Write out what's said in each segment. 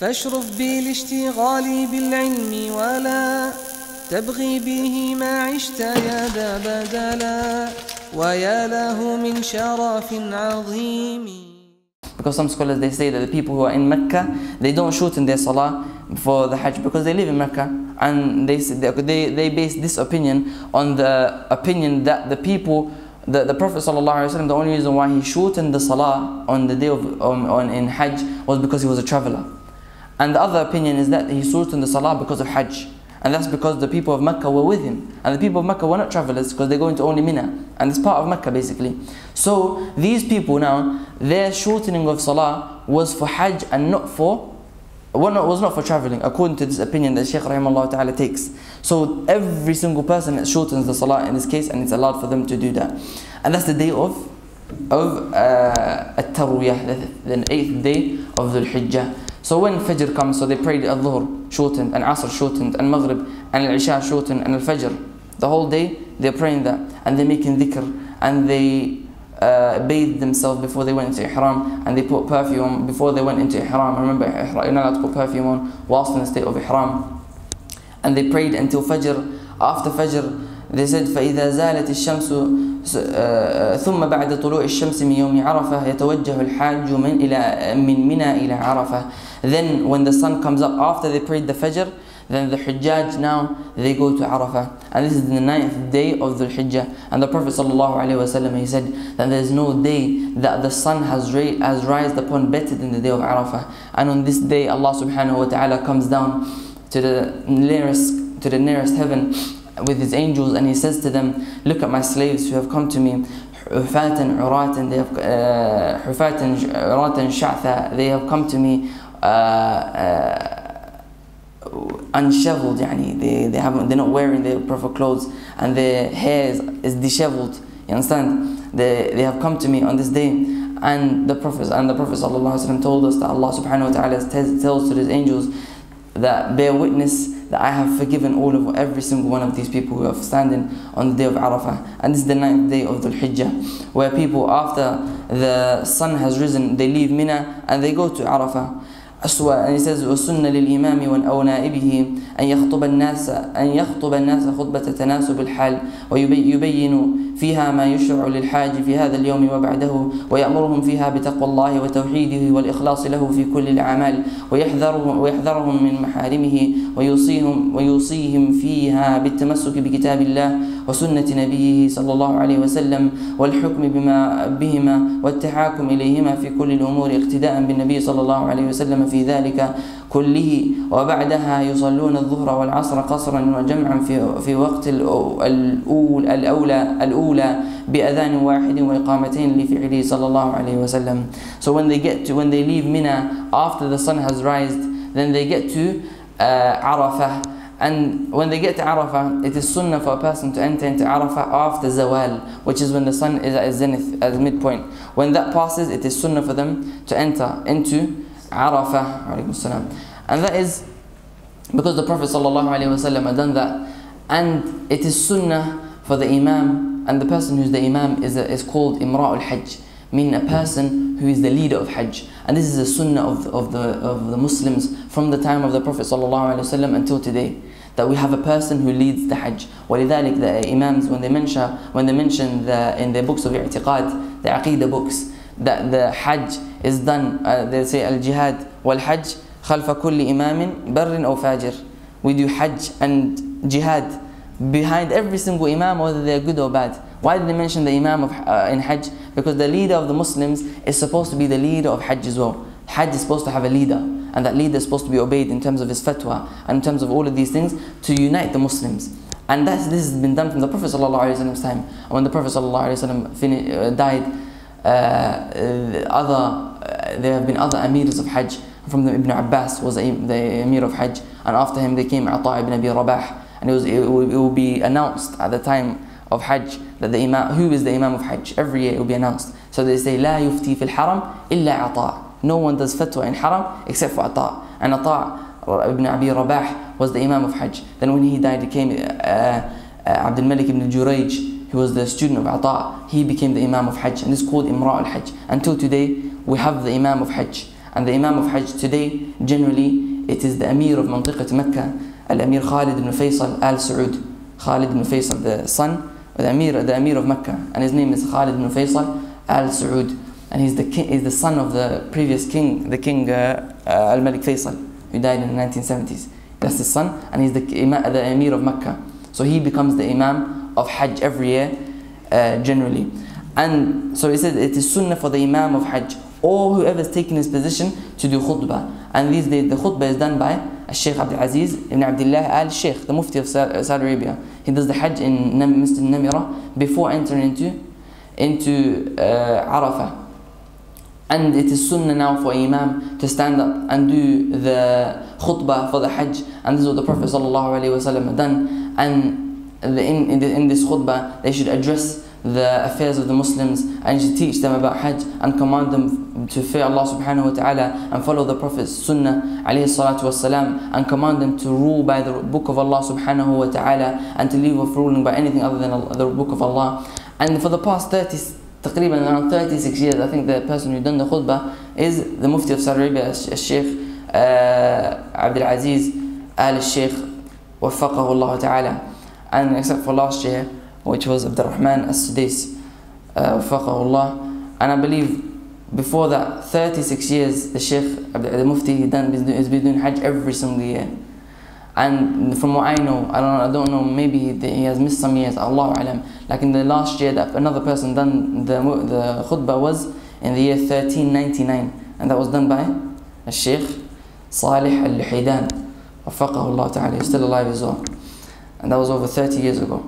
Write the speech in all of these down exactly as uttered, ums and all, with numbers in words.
فاشرف بالاشتغال بالعلم ولا تبغي به ما عشت يا ذا بدلا ويا له من شرف عظيم. Because some scholars, they say that the people who are in Mecca, they don't shoot in their salah for the Hajj because they live in Mecca, and they they they base this opinion on the opinion that the people, the, the Prophet ﷺ, the only reason why he shortened the salah on the day of um, on in Hajj was because he was a traveler. And the other opinion is that he shortened the salah because of Hajj. And that's because the people of Mecca were with him. And the people of Mecca were not travelers because they go into only Mina. And it's part of Mecca basically. So these people now, their shortening of salah was for Hajj and not for, well, no, was not for traveling, according to this opinion that Shaykh Rahimahullah Ta'ala takes. So every single person that shortens the salah in this case, and it's allowed for them to do that. And that's the day of, of uh, At-Tarwiyah, the eighth day of Dhul Hijjah. So when Fajr comes, so they prayed Al-Dhuhr shortened, and Asr shortened, and Maghrib, and Al-Isha shortened, and Al-Fajr. The whole day they're praying that, and they're making dhikr, and they uh, bathed themselves before they went into Ihram, and they put perfume before they went into Ihram. Remember, you're not allowed to put perfume on whilst in the state of Ihram. And they prayed until Fajr. After Fajr, they said فإذا زالت الشمس ثم بعد طلوع الشمس من يوم عرفة يتوجه الحاج من إلى من منى إلى عرفة. Then when the sun comes up after they prayed the Fajr, then the Hujjaj now they go to Arafah, and this is the ninth day of the Hijjah. And the Prophet sallallahu alaihi wasallam, he said that there is no day that the sun has ra has rised upon better than the day of Arafah. And on this day Allah subhanahu wa ta'ala comes down to the nearest to the nearest heaven with his angels, and he says to them, look at my slaves who have come to me, hufatan uratan, they have uh, hufatan uratan sha'tha, they have come to me uh, uh, unshoveled, yani they they haven't they're not wearing their proper clothes, and their hair is, is disheveled. You understand? They they have come to me on this day. And the Prophet and the Prophet sallallahu alaihi wasallam told us that Allah subhanahu wa ta'ala tells to his angels that bear witness that I have forgiven all of every single one of these people who are standing on the day of Arafah. And this is the ninth day of Dhul Hijjah, where people, after the sun has risen, they leave Mina and they go to Arafah. And he says, وَسُنَّ لِلْإِمَامِ أَوْ نَائِبِهِ أَنْ يَخْطُبَ النَّاسَ أَنْ يَخْطُبَ النَّاسَ خُطْبَةَ تَنَاسُبِ الْحَالِ وَيُبَيِّنُ فيها ما يشرع للحاج في هذا اليوم وبعده ويأمرهم فيها بتقوى الله وتوحيده والإخلاص له في كل الأعمال ويحذرهم ويحذرهم من محارمه ويوصيهم ويوصيهم فيها بالتمسك بكتاب الله وسنة نبيه صلى الله عليه وسلم والحكم بما بهما والتحاكم إليهما في كل الأمور اقتداء بالنبي صلى الله عليه وسلم في ذلك كله. وبعدها يصلون الظهر والعصر قصرا وجمعا في في وقت الأولى الأولى الأولى بأذان واحد وإقامتين لفعله صلى الله عليه وسلم. So when they get to when they leave Mina after the sun has risen, then they get to uh, Arafah. And when they get to Arafah, it is sunnah for a person to enter into Arafah after Zawal, which is when the sun is at zenith, at the midpoint. When that passes, it is sunnah for them to enter into Arafah. And that is because the Prophet ﷺ had done that. And it is sunnah for the Imam, and the person who is the Imam is, a, is called Imra'ul Hajj, meaning a person who is the leader of Hajj. And this is a sunnah of the, of the, of the Muslims from the time of the Prophet ﷺ until today, that we have a person who leads the Hajj. وَلِذَلِكَ the Imams, when they mention, when they mention the, in their books of i'tiqad, the Aqidah books, that the Hajj is done, uh, they say al-jihad wal-Hajj khalfa kulli imamin barrin aw fajir. We do Hajj and jihad behind every single Imam, whether they are good or bad. Why did they mention the Imam of, uh, in Hajj? Because the leader of the Muslims is supposed to be the leader of Hajj as well. Hajj is supposed to have a leader, and that leader is supposed to be obeyed in terms of his fatwa and in terms of all of these things to unite the Muslims. And that's, this has been done from the Prophet ﷺ's time. And when the Prophet ﷺ finished, uh, died, uh, uh, other, uh, there have been other emirs of Hajj. From them, Ibn Abbas was the emir of Hajj, and after him they came Ata ibn Abi Rabah. And it, was, it, will, it will be announced at the time of Hajj that the Imam, who is the Imam of Hajj, every year it will be announced. So they say, لا يفتي في الحرم إلا عطاء. No one does fatwa in Haram except for Ata. And Ata ibn Abi Rabah was the Imam of Hajj. Then when he died, he came uh, uh, Abdul Malik ibn Jurayj, who was the student of Ata. He became the Imam of Hajj, and this is called Imra al-Hajj. Until today, we have the Imam of Hajj. And the Imam of Hajj today, generally, it is the Amir of Mantiqat Mecca, Al-Amir Khalid ibn Faisal Al Saud. Khalid ibn Faisal, the son, the Amir, the Amir of Mecca. And his name is Khalid ibn Faisal Al Saud. And he's the king, he's the son of the previous king, the king uh, uh, Al-Malik Faisal, who died in the nineteen seventies. That's his son, and he's the, the Amir of Mecca. So he becomes the Imam of Hajj every year, uh, generally. And so he said it is sunnah for the Imam of Hajj, or whoever is taking his position, to do khutbah. And these days the khutbah is done by Sheikh Abdul Aziz ibn Abdullah Al Sheikh, the Mufti of Saudi Arabia. He does the Hajj in Masjid Namira before entering into, into uh, Arafah. And it is sunnah now for Imam to stand up and do the khutbah for the Hajj. And this is what the Prophet ﷺ had done. And the, in, in, the, in this khutbah, they should address the affairs of the Muslims and should teach them about Hajj and command them to fear Allah subhanahu wa ta'ala and follow the Prophet's sunnah alayhi salatu wasalam, and command them to rule by the book of Allah subhanahu wa ta'ala and to leave off ruling by anything other than the book of Allah. And for the past thirty Taqriban around thirty-six years, I think the person who done the khutbah is the Mufti of Saudi Arabia, Sheikh uh, Abdul Aziz Al Sheikh, waffaqahu Allah ta'ala. And except for last year, which was Abdul Rahman As-Sudais, uh, waffaqahu Allah. And I believe before that, thirty-six years, the Sheikh, the Mufti, he done, has been doing Hajj every single year. And from what I know, I don't, I don't know, maybe he, he has missed some years, Allahu Alam. Like in the last year that another person done the, the khutbah was in the year thirteen ninety-nine. And that was done by Sheikh Salih Al-Luhaydan, waffaqahu Allah ta'ala. He's still alive as well. And that was over thirty years ago.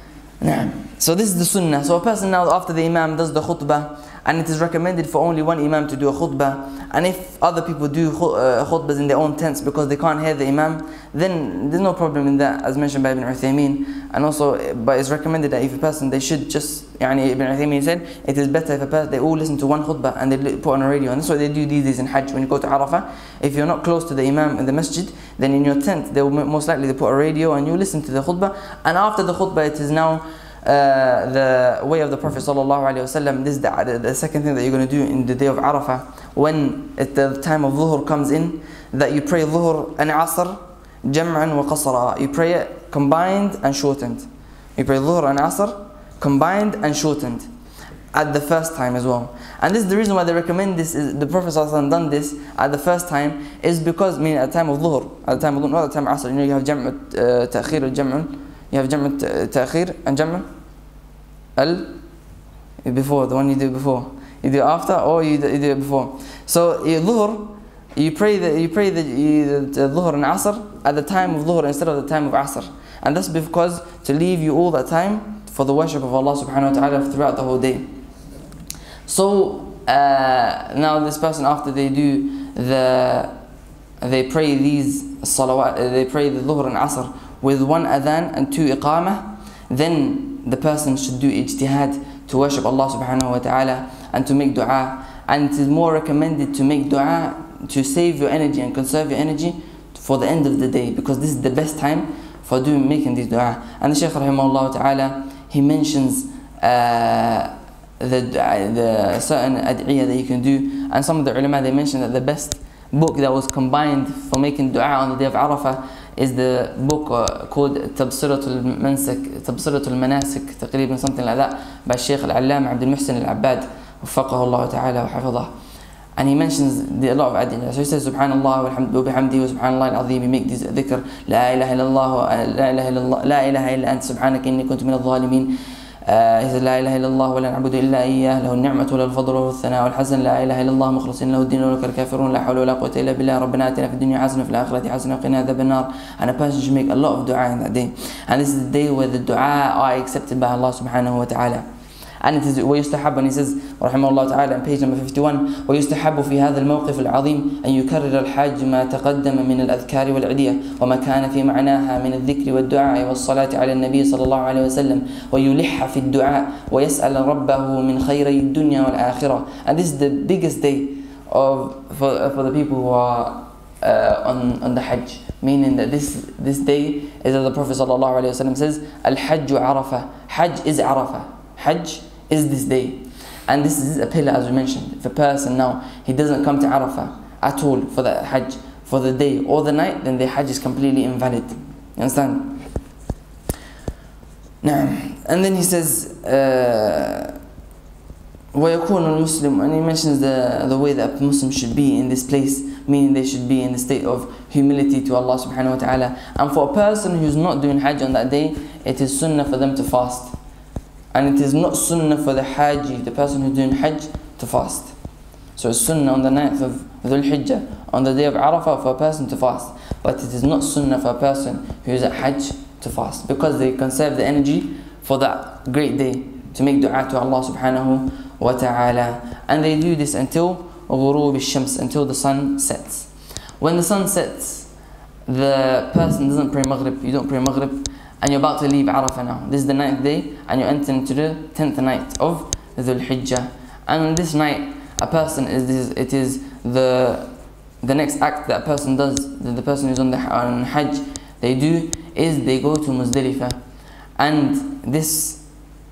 So this is the sunnah. So a person now after the Imam does the khutbah, and it is recommended for only one Imam to do a khutbah. And if other people do khutbahs in their own tents because they can't hear the Imam, then there's no problem in that, as mentioned by Ibn Uthaymeen. And also, but it's recommended that if a person, they should just, yani Ibn Uthaymeen said, it is better if a person, they all listen to one khutbah and they put on a radio. And that's what they do these days in Hajj. When you go to Arafah, if you're not close to the Imam in the masjid, then in your tent, they will most likely they put a radio and you listen to the khutbah. And after the khutbah, it is now Uh, the way of the Prophet sallallahu alaihi wasallam. This is the, the, the second thing that you're going to do in the day of Arafah, when at the time of Dhuhr comes in, that you pray Dhuhr and Asr jam'an wa qasra. You pray it combined and shortened. You pray Dhuhr and Asr combined and shortened at the first time as well. And this is the reason why they recommend this, is the Prophet sallallahu alaihi wasallam done this at the first time, is because, I mean, at the time of Dhuhr, at the time of Dhuhr, not at the time of Asr, you know, you have jam'at uh, ta'khir al jam'un. You have Jam' Ta'khir and Jam' Al before, the one you do before. You do after or you do, you do it before. So you Dhuhr, you pray the you pray the, you, the Dhuhr and Asr at the time of Dhuhr instead of the time of Asr. And that's because to leave you all that time for the worship of Allah subhanahu wa ta'ala throughout the whole day. So uh, now this person, after they do the they pray these salawat, they pray the Dhuhr and Asr with one adhan and two iqamah, then the person should do ijtihad to worship Allah subhanahu wa ta'ala and to make dua. And it is more recommended to make dua to save your energy and conserve your energy for the end of the day, because this is the best time for doing making these dua. And the Shaykh rahimahullah ta'ala, he mentions uh, the, the certain ad'iyah that you can do, and some of the ulama, they mention that the best book that was combined for making dua on the day of Arafah is the book uh, called Tabsiratul Mansik, Tabsiratul Manasik, تقريبا something like that, by Shaykh Al-Allama Abdul Muhsin Al-Abbad, وفقه الله تعالى وحفظه. And he mentions the, a lot of adillah. So he says, Subhanallah wa bihamdihi wa subhanallah al-azim. He makes this dhikr, La ilaha illallah, La ilaha illallah, La ilaha illa ant, subhanaka inni kuntu min al-zalimin. Uh, he says, La ilaha illallah wa la na'budu illa iyyah, lahu al-ni'matu wa la al-fadlu wa al-thana wa al-hasan, La ilaha illallah mukhlisin lahu ad-din wa laka al-kafirun, la hawla wa la quwwata illa billah, rabbana atina fid dunya hasana wa fil akhirati hasana wa qina adhaban nar. And a person should make a lot of dua in that day. And this is the day where the dua are accepted by Allah subhanahu wa ta'ala. And it is ويستحب, and he says رحمه الله تعالى on page number fifty-one, ويستحب في هذا الموقف العظيم أن يكرر الحاج ما تقدم من الأذكار والعدية وما كان في معناها من الذكر والدعاء والصلاة على النبي صلى الله عليه وسلم ويلح في الدعاء ويسأل ربه من خيري الدنيا والآخرة. And this is the biggest day of for, for the people who are uh, on, on the Hajj, meaning that this this day is, as the Prophet صلى الله عليه وسلم says, الحج عرفة. Hajj is Arafah. Hajj is this day, and this is a pillar, as we mentioned. If a person now, he doesn't come to Arafah at all for the Hajj, for the day or the night, then their Hajj is completely invalid. You understand? Now, and then he says, uh, وَيَكُونُ الْمُسْلِمُ, and he mentions the, the way that a Muslim should be in this place, meaning they should be in the state of humility to Allah subhanahu wa ta'ala. And for a person who's not doing Hajj on that day, it is sunnah for them to fast. And it is not sunnah for the Haji, the person who's doing Hajj, to fast. So it's sunnah on the ninth of Dhul Hijjah, on the day of Arafah, for a person to fast. But it is not sunnah for a person who is at Hajj to fast, because they conserve the energy for that great day to make dua to Allah subhanahu wa ta'ala. And they do this until ghurub al-shams, until the sun sets. When the sun sets, the person doesn't pray Maghrib, you don't pray Maghrib, and you're about to leave Arafah now. This is the ninth day, and you're entering into the tenth night of Dhul Hijjah. And on this night, a person is, it is the the next act that a person does, that the person who's on the on Hajj, they do, is they go to Muzdalifah. And this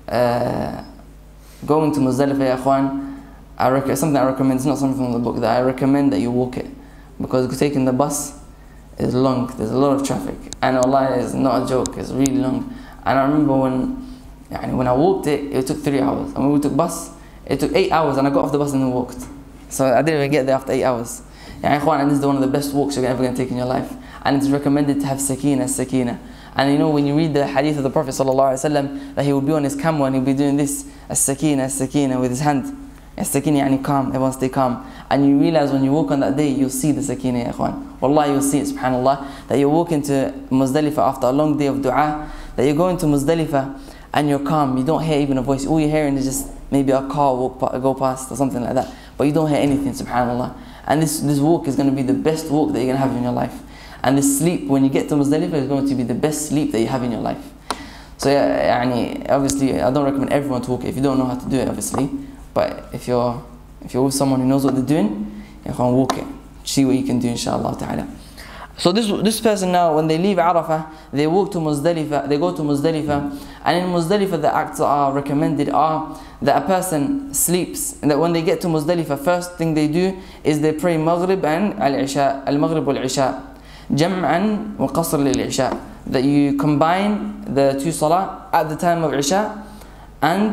uh, going to Muzdalifah, ya Ikhwan, I rec something I recommend, it's not something from the book, that I recommend that you walk it, because taking the bus is long, there's a lot of traffic, and Allah is not a joke, it's really long. And I remember when يعني, when I walked it, it took three hours, and when we took bus, it took eight hours, and I got off the bus and then walked. So I didn't even get there after eight hours. يعني, Ikhwan, and this is one of the best walks you're ever going to take in your life. And it's recommended to have sakina, sakina. And you know, when you read the hadith of the Prophet ﷺ, that he would be on his camel and he'll be doing this, as-sakina, as-sakina, with his hand. As-sakina, yani calm, everyone stay calm. And you realize when you walk on that day, you'll see the sakina, ya ikhwan. Wallahi, you'll see it, subhanallah, that you're walking to Muzdalifah after a long day of dua, that you're going to Muzdalifah and you're calm, you don't hear even a voice. All you're hearing is just maybe a car walk, go past or something like that. But you don't hear anything, subhanallah. And this, this walk is going to be the best walk that you're going to have in your life. And the sleep, when you get to Muzdalifah, is going to be the best sleep that you have in your life. So yeah, يعني, obviously, I don't recommend everyone to walk it if you don't know how to do it, obviously. But if you're if you're with someone who knows what they're doing, you can walk it. See what you can do, inshallah ta'ala. So this this person now, when they leave Arafah, they walk to Muzdalifah, they go to Muzdalifah, and in Muzdalifah the acts that are recommended are that a person sleeps, and that when they get to Muzdalifah, first thing they do is they pray Maghrib and Al-Isha, Al-Maghrib wal-Isha. Jam'an wa qasr lil-Isha. That you combine the two salah at the time of Isha, and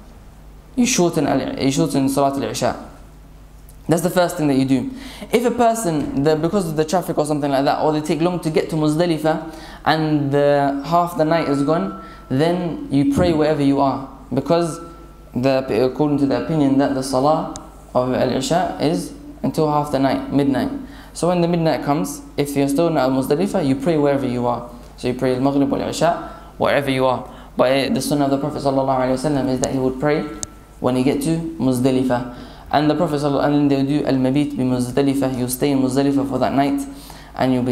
you shorten, you shorten Salat al-Isha. That's the first thing that you do. If a person, the, because of the traffic or something like that, or they take long to get to Muzdalifah and the, half the night is gone, then you pray wherever you are. Because the, according to the opinion that the Salah of Al-Isha is until half the night, midnight. So when the midnight comes, if you're still not at Muzdalifah, you pray wherever you are. So you pray Al-Maghrib or Al-Isha, wherever you are. But the sunnah of the Prophet ﷺ is that he would pray when you get to Muzdalifah. And the Prophet ﷺ, and they do al-mabit bi Muzdalifah, you stay in Muzdalifah for that night, and you'll be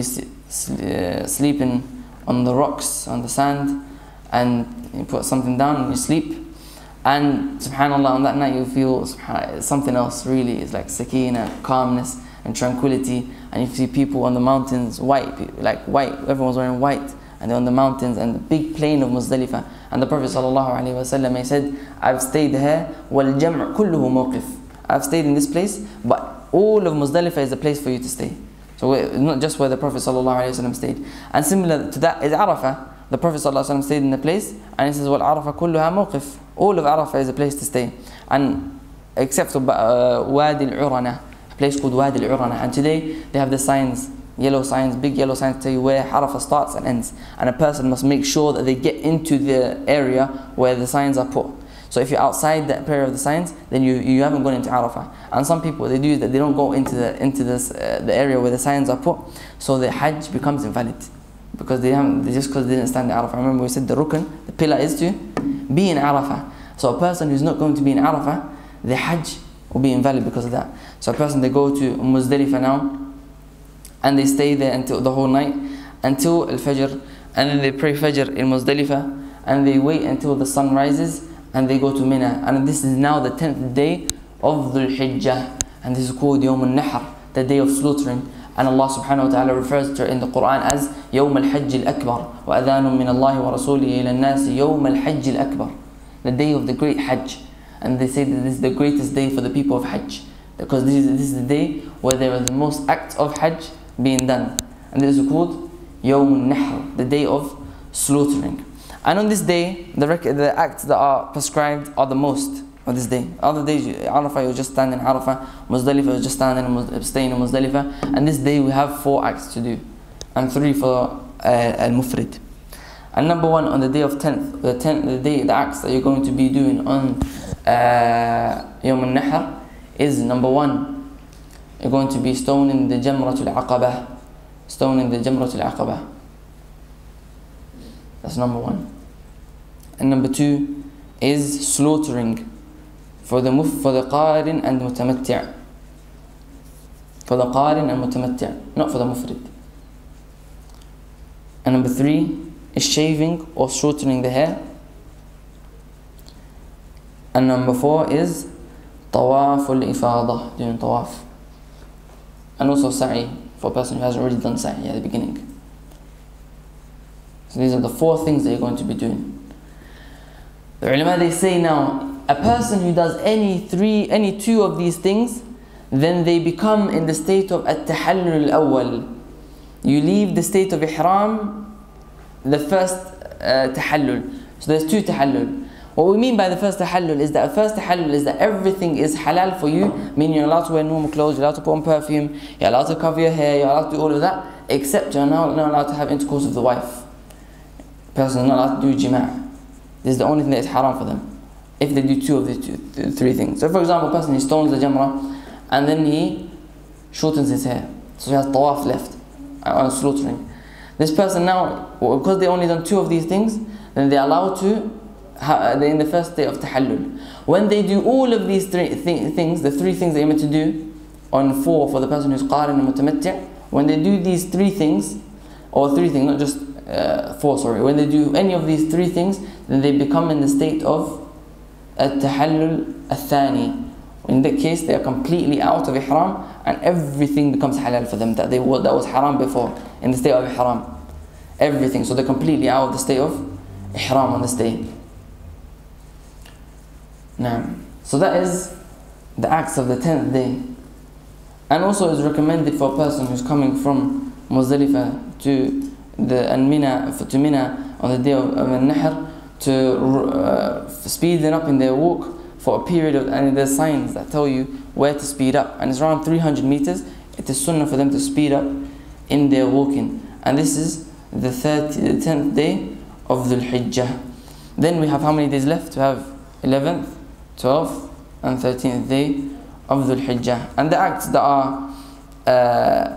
uh, sleeping on the rocks, on the sand, and you put something down and you sleep. And subhanAllah, on that night you feel something else really, it's like sakina, calmness and tranquility. And you see people on the mountains, white, like white, everyone's wearing white, and they're on the mountains and the big plain of Muzdalifah. And the Prophet ﷺ, he said, I've stayed here, وَالْجَمْعُ كُلُّهُ مَوْقِفٌ. I've stayed in this place, but all of Muzdalifah is a place for you to stay. So not just where the Prophet ﷺ stayed. And similar to that is Arafah. The Prophet ﷺ stayed in a place, and he says, "Well, Arafah kulluha mawqif." All of Arafah is a place to stay, and except for uh, Wadi al-Urana, a place called Wadi al-Urana. And today they have the signs, yellow signs, big yellow signs to tell you where Arafah starts and ends. And a person must make sure that they get into the area where the signs are put. So if you're outside that area of the signs, then you, you haven't gone into Arafah. And some people, they do that, they don't go into the into this uh, the area where the signs are put, so the Hajj becomes invalid, because they haven't, just because they didn't stand in Arafah. Remember we said the rukn, the pillar is to be in Arafah. So a person who's not going to be in Arafah, the Hajj will be invalid because of that. So a person, they go to Muzdalifah now, and they stay there until the whole night, until Al-Fajr, and then they pray Fajr in Muzdalifah, and they wait until the sun rises, and they go to Mina. And this is now the tenth day of Dhul Hijjah, and this is called Yawm al-Nahr, the day of slaughtering. And Allah subhanahu wa ta'ala refers to it in the Quran as Yawm al-Hajj al-Akbar, wa adhanun min Allahi wa rasulihi ila an-nasi Yawm al-Hajj al-Akbar, the day of the great Hajj. And they say that this is the greatest day for the people of Hajj, because this is, this is the day where there are the most acts of Hajj being done. And this is called Yawm al-Nahr, the day of slaughtering. And on this day, the, rec the acts that are prescribed are the most on this day. Other days, Arafah, you just stand in Arafah, Muzdalifah, you just stand in, staying in Muzdalifah. And this day we have four acts to do, and three for uh, al-Mufrid. And number one, on the day of tenth, the tenth, the day, the acts that you're going to be doing on uh, Yawm al-Nahr is number one, you're going to be stoning the Jamratul Aqabah, stoning the Jamratul Aqabah. That's number one. And number two is slaughtering for the muf for the qarin and mutamatti'. For the qarin and mutamatti', not for the mufrid. And number three is shaving or shortening the hair. And number four is tawaf al-ifadah, doing tawaf. And also sa'i for a person who hasn't already done sa'i at the beginning. So these are the four things that you're going to be doing. The ulama, they say now, a person who does any three, any two of these things, then they become in the state of at-tahallul al-awwal. You leave the state of ihram, the first uh, tahallul. So there's two tahallul. What we mean by the first tahallul is that the first tahallul is that everything is halal for you, meaning you're allowed to wear normal clothes, you're allowed to put on perfume, you're allowed to cover your hair, you're allowed to do all of that, except you're not, not allowed to have intercourse with the wife. Person is not allowed to do jima'. This is the only thing that is haram for them, if they do two of the two, th three things. So for example, a person, he stones the jamrah and then he shortens his hair, so he has tawaf left on slaughtering. This person now, because they only done two of these things, then they're allowed to, they're in the first day of tahallul. When they do all of these three th things, the three things they're meant to do on four for the person who's qarin and mutamatti', when they do these three things, or three things, not just uh, four, sorry, when they do any of these three things, then they become in the state of at-tahallul al-thani. In that case, they are completely out of ihram and everything becomes halal for them that they that was haram before, in the state of ihram. Everything, so they're completely out of the state of ihram on this day. Now, so that is the acts of the tenth day. And also is recommended for a person who's coming from Muzdalifah to the and Mina, to Mina on the day of, of Al-Nahr, to uh, speed them up in their walk for a period of, and there's signs that tell you where to speed up, and it's around three hundred meters. It is sunnah for them to speed up in their walking, and this is the tenth day of Dhul Hijjah. Then we have how many days left? We have eleventh, twelfth and thirteenth day of Dhul Hijjah. And the acts that are uh,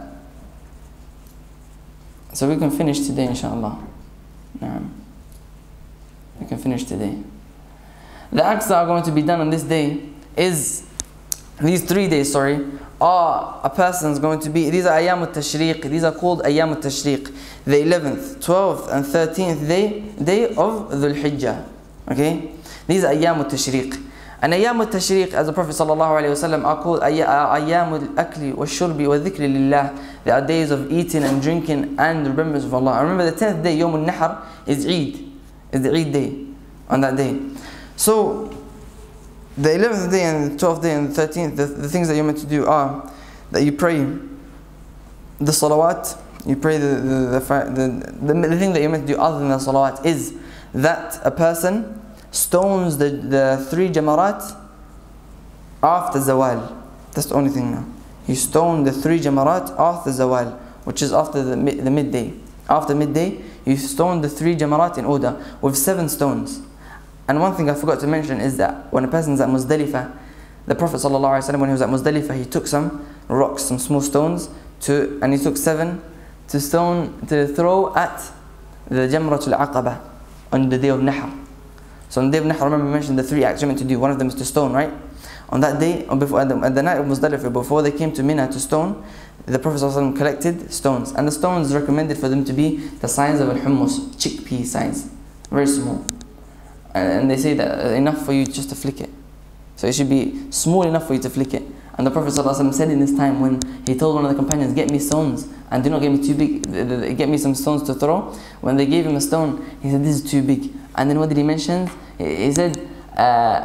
so we can finish today, inshallah. Naam. We can finish today. The acts that are going to be done on this day is, these three days, sorry, are a person's going to be, these are Ayyam al-Tashriq, these are called Ayyam al-Tashriq, the eleventh, twelfth and thirteenth day, day of Dhul Hijjah. Okay? These are Ayyam al-Tashriq. And Ayyam al-Tashriq, as the Prophet sallallahu alayhi wa sallam, are called Ayyam al-Akli wa-Shurbi wa-Dhikri lillah. They are days of eating and drinking and remembrance of Allah. And remember, the tenth day, Yawm al-Nahr, is Eid. Is the Eid day, on that day. So, the eleventh day and the twelfth day and the thirteenth, the, the things that you're meant to do are that you pray the salawat, you pray the the, the, the, the, the thing that you're meant to do other than the salawat is that a person stones the, the three jamarat after zawal. That's the only thing now. You stone the three jamarat after zawal, which is after the, the midday. After midday, you stone the three jamarat in order with seven stones. And one thing I forgot to mention is that when a person's at Muzdalifah, the Prophet ﷺ, when he was at Muzdalifah, he took some rocks, some small stones, to, and he took seven to stone to throw at the Jamratul Aqabah on the day of Nahr. So on the day of Nahr, remember we mentioned the three acts you're meant to do. One of them is to stone, right? On that day, or before, at, the, at the night of Muzdalifah, before they came to Mina to stone, the Prophet ﷺ collected stones. And the stones recommended for them to be the size of al-hummus, chickpea size, very small. And they say that enough for you just to flick it. So it should be small enough for you to flick it. And the Prophet ﷺ said in this time when he told one of the companions, get me stones and do not get me too big, get me some stones to throw. When they gave him a stone, he said, this is too big. And then what did he mention? He said, uh,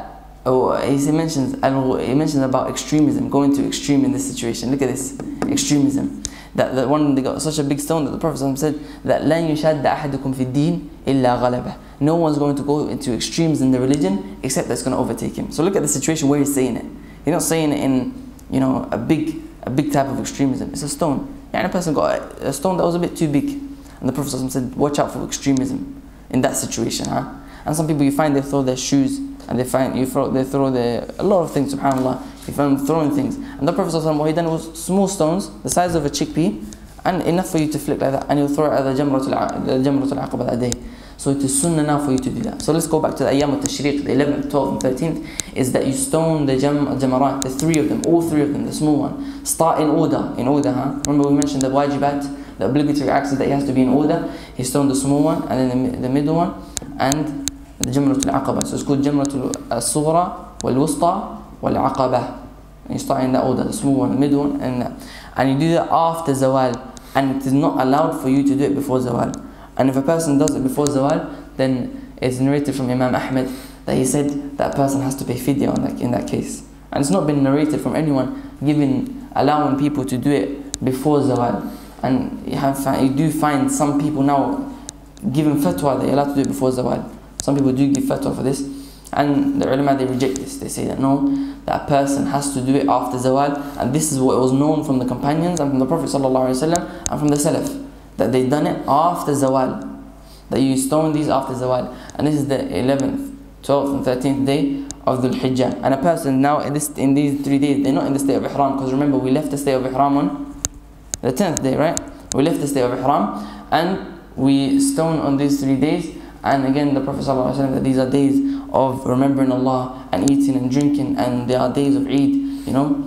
oh, he mentions, he mentions about extremism, going to extreme in this situation. Look at this, extremism. That the one, they got such a big stone that the Prophet said that لَن يُشَدَّ أَحَدُكُمْ فِي الدِّينِ إِلَّا غَلَبَهُ. No one's going to go into extremes in the religion except that's going to overtake him. So look at the situation where he's saying it. He's not saying it in, you know, a big, a big type of extremism. It's a stone. Yeah, a person got a, a stone that was a bit too big, and the Prophet said, watch out for extremism in that situation, huh? And some people you find they throw their shoes, and they find you throw they throw their a lot of things. Subhanallah, you find them throwing things. And the Prophet what he done was small stones, the size of a chickpea, and enough for you to flick like that, and he'll throw it at the Jamratul the Jamratul Aqaba that day. So it is sunnah now for you to do that. So let's go back to the Ayyam al-Tashriq, the eleventh, twelfth, and thirteenth, is that you stone the jam, Jamarat, the three of them, all three of them, the small one. Start in order, in order, huh? Remember we mentioned the wajibat, the obligatory acts that he has to be in order. He stoned the small one, and then the, the middle one, and the Jamratul Aqaba. So it's called Jamratul Al-Sughra, Wal-Wusta, Wal-Aqaba. And you start in that order, the small one, the middle one, and that. And you do that after Zawal. And it is not allowed for you to do it before Zawal. And if a person does it before Zawal, then it's narrated from Imam Ahmed that he said that person has to pay fidya on that, in that case. And it's not been narrated from anyone giving, allowing people to do it before Zawal. And you, have, you do find some people now giving fatwa that you're allowed to do it before Zawal. Some people do give fatwa for this. And the ulama, they reject this. They say that no, that person has to do it after Zawal. And this is what was known from the companions and from the Prophet ﷺ and from the salaf. That they done it after Zawal. That you stone these after Zawal. And this is the eleventh, twelfth and thirteenth day of Dhul Hijjah. And a person now in, this, in these three days, they're not in the state of Ihram. Because remember, we left the state of Ihram on the tenth day, right? We left the state of Ihram. And we stone on these three days. And again, the Prophet ﷺ said that these are days of remembering Allah and eating and drinking. And they are days of Eid, you know.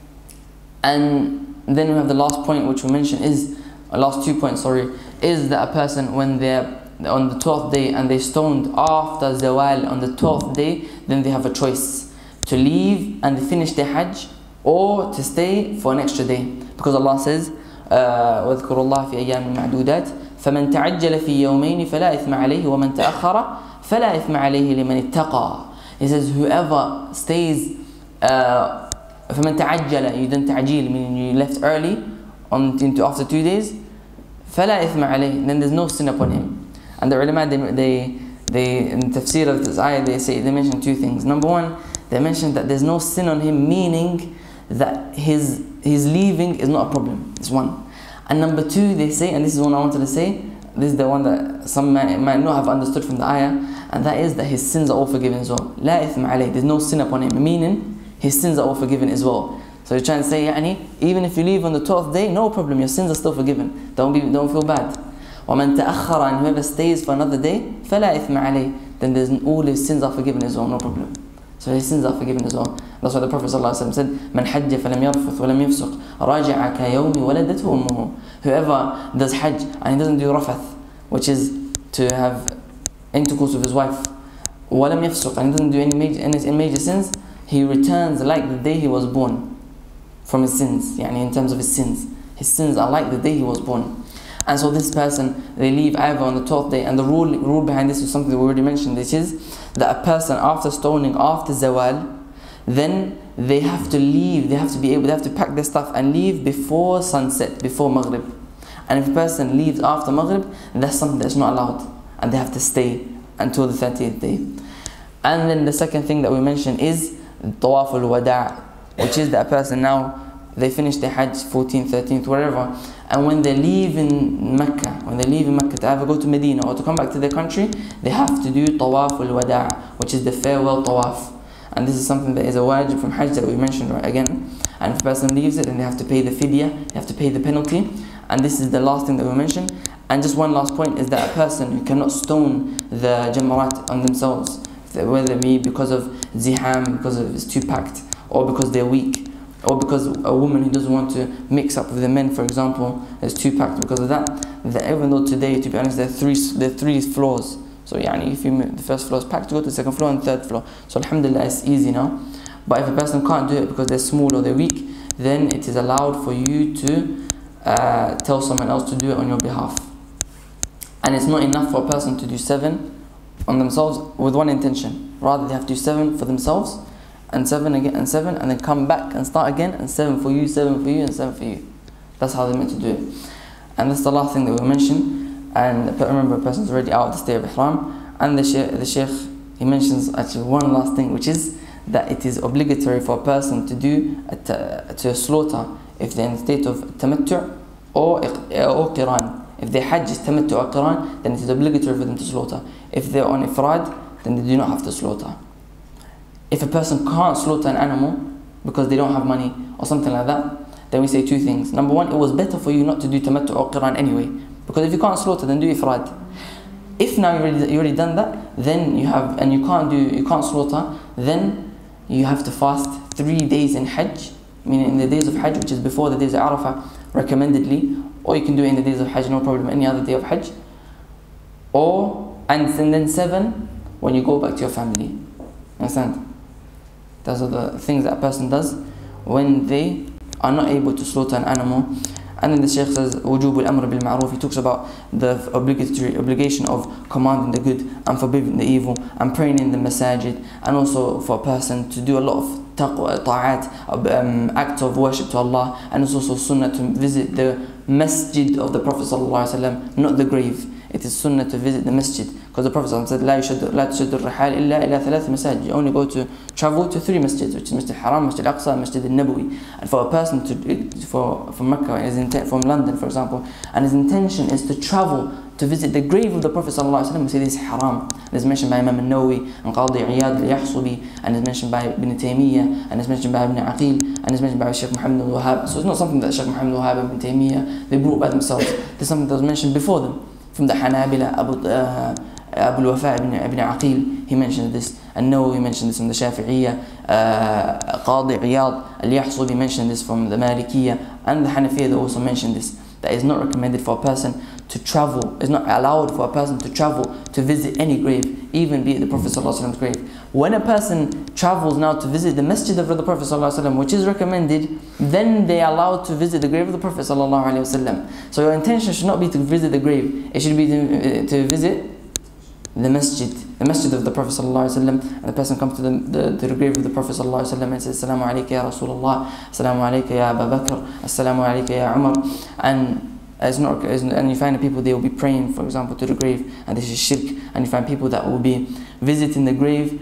And then we have the last point which we mentioned is, last two points, sorry, is that a person when they're on the twelfth day and they stoned after Zawal on the twelfth day, then they have a choice to leave and finish their Hajj or to stay for an extra day. Because Allah says, وَاذْكُرُوا اللَّهَ فِي أَيَّامٍ مَعْدُودَاتٍ فَمَنْ تَعَجَّلَ فِي يَوْمَيْنِ فَلَا إِثْمَ عَلَيْهِ وَمَنْ تَأَخَّرَ فَلَا إِثْمَ عَلَيْهِ لِمَنِ اتَّقَى. He says, whoever stays, uh, فَمَنْ تَعَجَّلَ, you done ta'jeel, meaning you left early on into after two days, فَلَا إِثْمَ عَلَيْهِ, then there's no sin upon him. And the ulama, they, they, they in tafsir of this ayah, they say, they mention two things. Number one, they mention that there's no sin on him, meaning that his, his leaving is not a problem. It's one. And number two, they say, and this is one I wanted to say, this is the one that some might, might not have understood from the ayah, and that is that his sins are all forgiven as well. لا إثم عليه, there's no sin upon him, meaning his sins are all forgiven as well. So you're trying to say, يعني, even if you leave on the twelfth day, no problem, your sins are still forgiven. Don't be, don't feel bad. وَمَنْ تَأَخَّرَ, and whoever stays for another day, فَلَا إِثْمَ عَلَيْهِ, then there's, all his sins are forgiven as well, no problem. So his sins are forgiven as well. That's why the Prophet ﷺ said, مَنْ حَجَّ فَلَمْ يَرْفُثْ وَلَمْ يَفْسُقْ رَاجَعَ كَيَوْمِ وَلَدَتْهُ أُمُّهُ. Whoever does Hajj and he doesn't do rafath, which is to have intercourse with his wife, وَلَمْ يَفْسُقْ, and he doesn't do any major, any major sins, he returns like the day he was born from his sins. يعني in terms of his sins, his sins are like the day he was born. And so this person, they leave either on the twelfth day, and the rule rule behind this is something that we already mentioned. This is that a person after stoning, after Zawal, then they have to leave, they have to be able, they have to pack their stuff and leave before sunset, before Maghrib. And if a person leaves after Maghrib, that's something that's not allowed, and they have to stay until the thirtieth day. And then the second thing that we mentioned is Tawaf al-Wada', which is that a person now, they finish their Hajj, fourteenth, thirteenth, wherever, and when they leave in Mecca, when they leave in Mecca to either go to Medina or to come back to their country, they have to do Tawaf al-Wada', which is the farewell Tawaf. And this is something that is a wajib from Hajj that we mentioned right again. And if a person leaves it, then they have to pay the fidya, they have to pay the penalty. And this is the last thing that we mentioned. And just one last point is that a person who cannot stone the jamarat on themselves, whether it be because of ziham, because of it's too packed, or because they're weak, or because a woman who doesn't want to mix up with the men, for example, is too packed because of that, that even though today, to be honest, there are three, there are three floors. So yani, if you, the first floor is packed, you go to the second floor and third floor. So alhamdulillah, it's easy now. But if a person can't do it because they're small or they're weak, then it is allowed for you to uh, tell someone else to do it on your behalf. And it's not enough for a person to do seven on themselves with one intention. Rather, they have to do seven for themselves, and seven again, and seven, and then come back and start again, and seven for you, seven for you, and seven for you. That's how they're meant to do it. And that's the last thing that we mentioned. And remember, a person's already out of the state of ihram. And the sheikh, the sheikh, he mentions actually one last thing, which is that it is obligatory for a person to do a t- to slaughter if they're in the state of tamattu' or or qiran. If their hajj is tamattu' or qiran, then it is obligatory for them to slaughter. If they're on ifrad, then they do not have to slaughter. If a person can't slaughter an animal because they don't have money or something like that, then we say two things. Number one, it was better for you not to do tamattu' or qiran anyway, because if you can't slaughter, then do ifrad. If now you already you already done that, then you have and you can't do you can't slaughter, then you have to fast three days in Hajj, meaning in the days of Hajj, which is before the days of Arafah, recommendedly, or you can do it in the days of Hajj, no problem, any other day of Hajj, or and, and then seven when you go back to your family. Understand? Those are the things that a person does when they are not able to slaughter an animal. And then the Shaykh says, وُجُوبُ الْأَمْرِ بِالْمَعْرُوفِ. He talks about the obligatory obligation of commanding the good and forbidding the evil, and praying in the masajid, and also for a person to do a lot of taqwa, ta'at, um, acts of worship to Allah. And it's also sunnah to visit the masjid of the Prophet ﷺ, not the grave. It is sunnah to visit the masjid, because the Prophet said, لا يشد لا تشد الرحال إلا إلى ثلاث مساجد. You only go to travel to three masjids, which is Masjid Haram, Masjid Aqsa, and Masjid Al-Nabawi. And for a person to for from Mecca, his intent, from London, for example, and his intention is to travel to visit the grave of the Prophet ﷺ, we say this is haram. It is mentioned by Imam Al-Nawawi and Qadi Iyad Al-Yahsubi, and is mentioned by Ibn Taymiyyah, and is mentioned by Ibn Aqil, and is mentioned by Shaykh Muhammad Al-Wahhab. So it's not something that Shaykh Muhammad Al-Wahhab and Ibn Taymiyyah they brought by themselves. This is something that was mentioned before them. From the Hanabila, Abu, uh, Abu al-Wafa ibn, ibn Aqil, he mentioned this. An-Nawawi mentioned this from the Shafi'iyya. Uh, Qadi Iyad Al-Yahsubi mentioned this from the Malikiyya. And the Hanafiyya, they also mentioned this. That is not recommended for a person to travel, it's not allowed for a person to travel to visit any grave, even be it the Prophet ﷺ's grave. When a person travels now to visit the masjid of the Prophet ﷺ, which is recommended, then they are allowed to visit the grave of the Prophet ﷺ. So your intention should not be to visit the grave, it should be to, to visit the masjid, the masjid of the Prophet ﷺ. And the person comes to the, the, to the grave of the Prophet ﷺ and says, Assalamu alayka ya Rasulullah, Assalamu alayka ya Abu Bakr, Assalamu alayka ya Umar. And It's not, and you find the people, they will be praying, for example, to the grave, and this is shirk. And you find people that will be visiting the grave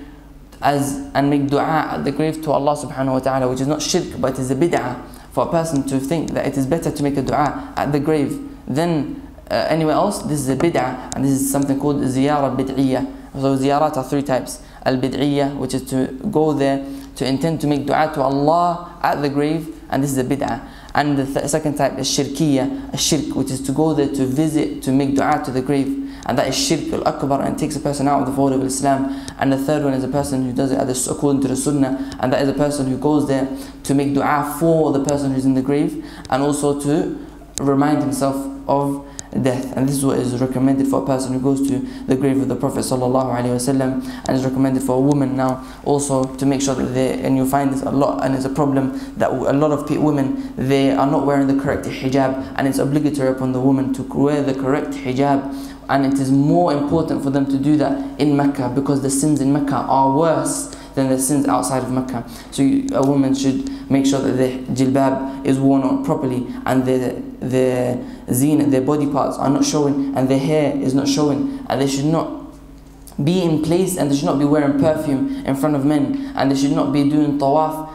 as and make dua at the grave to Allah subhanahu wa ta'ala, which is not shirk, but it is a bid'ah for a person to think that it is better to make a dua at the grave than uh, anywhere else. This is a bid'ah, and this is something called ziyarah bid'iyyah. So ziyarat are three types. Al-bid'iyyah, which is to go there to intend to make dua to Allah at the grave, and this is a bid'ah. And the th- second type is shirkiyah, a shirk, which is to go there to visit, to make dua to the grave. And that is shirk al-akbar, and takes a person out of the fold of Islam. And the third one is a person who does it according to the sunnah, and that is a person who goes there to make dua for the person who's in the grave, and also to remind himself of death. And this is what is recommended for a person who goes to the grave of the Prophet sallallahu alaihi wasallam, and is recommended for a woman now also to make sure that they, and you find this a lot, and it's a problem that a lot of women, they are not wearing the correct hijab, and it's obligatory upon the woman to wear the correct hijab, and it is more important for them to do that in Mecca, because the sins in Mecca are worse than the sins outside of Mecca. So you, a woman should make sure that the jilbab is worn on properly, and the the zeen, their body parts are not showing, and their hair is not showing, and they should not be in place, and they should not be wearing perfume in front of men, and they should not be doing tawaf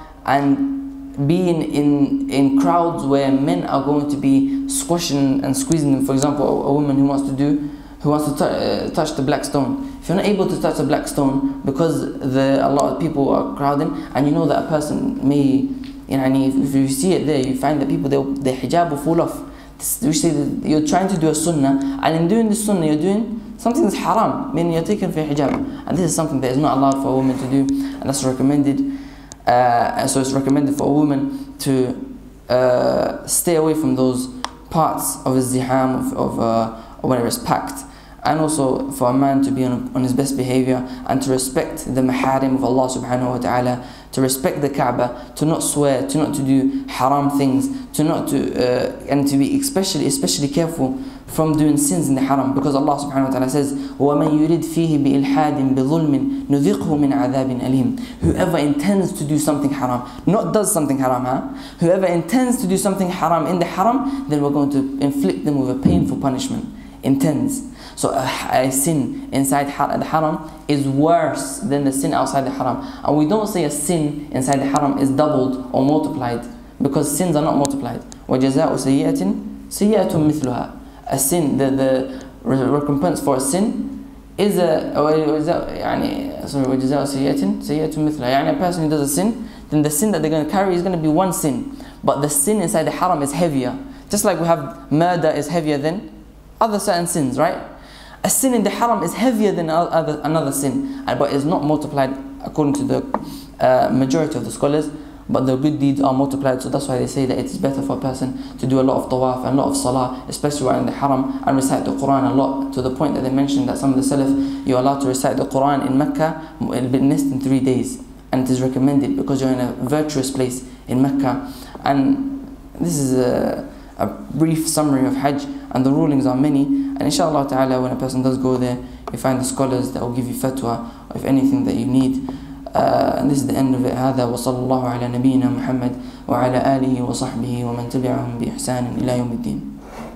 and being in in crowds where men are going to be squashing and squeezing them. For example, a, a woman who wants to do who wants to t- uh, touch the black stone. If you're not able to touch the black stone because the a lot of people are crowding, and you know that a person may, you know, if, if you see it there, you find that people, the hijab will fall off. This, we say that you're trying to do a sunnah, and in doing this sunnah, you're doing something that's haram, meaning you're taking for hijab. And this is something that is not allowed for a woman to do, and that's recommended. Uh, and so it's recommended for a woman to uh, stay away from those parts of the ziham, of, of uh, or whenever it's packed. and also for a man to be on, on his best behavior and to respect the maharim of Allah subhanahu wa ta'ala, to respect the Kaaba, to not swear, to not to do haram things, to not to uh, and to be especially especially careful from doing sins in the haram, because Allah subhanahu wa ta'ala says, وَمَنْ يُرِدْ فِيهِ بِإِلْحَادٍ بِظُلْمٍ نُذِقْهُ مِنْ عَذَابٍ أَلِيمٍ. Whoever intends to do something haram, not does something haram, huh? Whoever intends to do something haram in the haram, then we're going to inflict them with a painful punishment. Intends. So a, a sin inside the haram is worse than the sin outside the haram. And we don't say a sin inside the haram is doubled or multiplied, because sins are not multiplied. وَجَزَاءُ سَيِّئَةٍ سَيِّئَةٌ مِثْلُهَا. A sin, the, the recompense for a sin is a يعني sorry وَجَزَاءُ سَيِّئَةٍ سَيِّئَةٌ مِثْلُهَا. يعني a person who does a sin, then the sin that they're going to carry is going to be one sin. But the sin inside the haram is heavier. Just like we have murder is heavier than other certain sins, right? A sin in the haram is heavier than other, another sin, but is not multiplied according to the uh, majority of the scholars, but the good deeds are multiplied. So that's why they say that it is better for a person to do a lot of tawaf and a lot of salah, especially while in the haram, and recite the Quran a lot, to the point that they mentioned that some of the salaf, you're allowed to recite the Quran in Mecca in less than three days, and it is recommended because you're in a virtuous place in Mecca. And this is a, a brief summary of Hajj, and the rulings are many, and inshallah ta'ala when a person does go there, you find the scholars that will give you fatwa of anything that you need. Uh, and this is the end of it. هذا وصلى الله على نبينا محمد وعلى آله وصحبه ومن تبعهم بإحسان إلى يوم الدين.